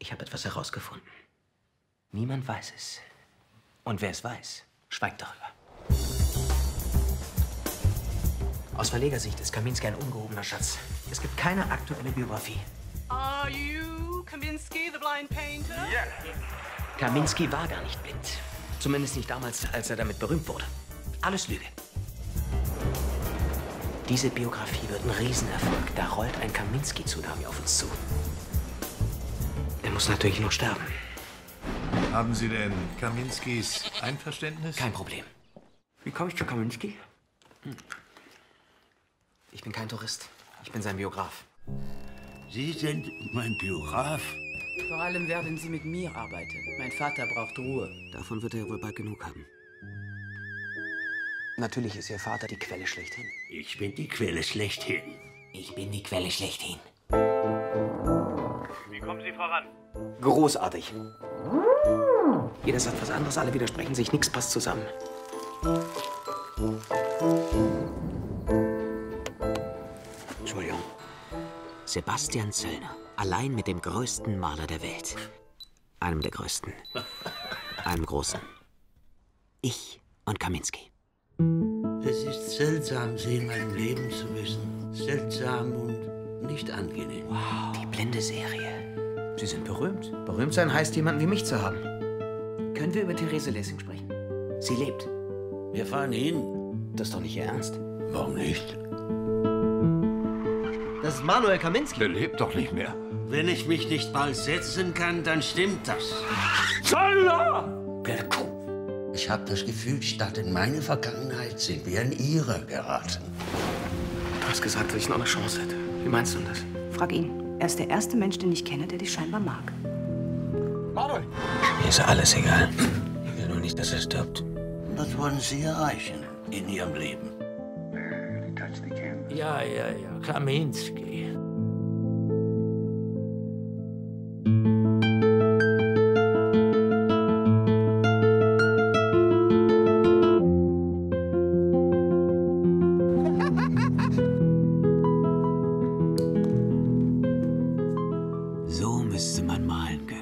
Ich habe etwas herausgefunden. Niemand weiß es. Und wer es weiß, schweigt darüber. Aus Verlegersicht ist Kaminski ein ungehobener Schatz. Es gibt keine aktuelle Biografie. Are you Kaminski, the blind painter? Yeah. Kaminski war gar nicht blind. Zumindest nicht damals, als er damit berühmt wurde. Alles Lüge. Diese Biografie wird ein Riesenerfolg. Da rollt ein Kaminski-Tsunami auf uns zu. Er muss natürlich noch sterben. Haben Sie denn Kaminskis Einverständnis? Kein Problem. Wie komme ich zu Kaminski? Ich bin kein Tourist. Ich bin sein Biograf. Sie sind mein Biograf? Vor allem werden Sie mit mir arbeiten. Mein Vater braucht Ruhe. Davon wird er ja wohl bald genug haben. Natürlich ist Ihr Vater die Quelle schlechthin. Ich bin die Quelle schlechthin. Ich bin die Quelle schlechthin. Wie kommen Sie voran? Großartig. Jeder sagt was anderes, alle widersprechen sich, nichts passt zusammen. Entschuldigung. Sebastian Zöllner. Allein mit dem größten Maler der Welt. Einem der größten. Einem großen. Ich und Kaminski. Es ist seltsam, Sie in meinem Leben zu wissen. Seltsam und nicht angenehm. Wow, die Blende-Serie. Sie sind berühmt. Berühmt sein heißt, jemanden wie mich zu haben. Können wir über Therese Lessing sprechen? Sie lebt. Wir fahren hin. Das ist doch nicht Ihr Ernst. Warum nicht? Das ist Manuel Kaminski. Der lebt doch nicht mehr. Wenn ich mich nicht bald setzen kann, dann stimmt das. Zöllner! Blöde Kuh. Ich habe das Gefühl, statt in meine Vergangenheit sind wir in ihre geraten. Du hast gesagt, dass ich noch eine Chance hätte. Wie meinst du das? Frag ihn. Er ist der erste Mensch, den ich kenne, der dich scheinbar mag. Manuel! Mir ist alles egal. Ich will nur nicht, dass er stirbt. Was wollen Sie erreichen in Ihrem Leben? Ja, Kaminski. So müsste man malen können.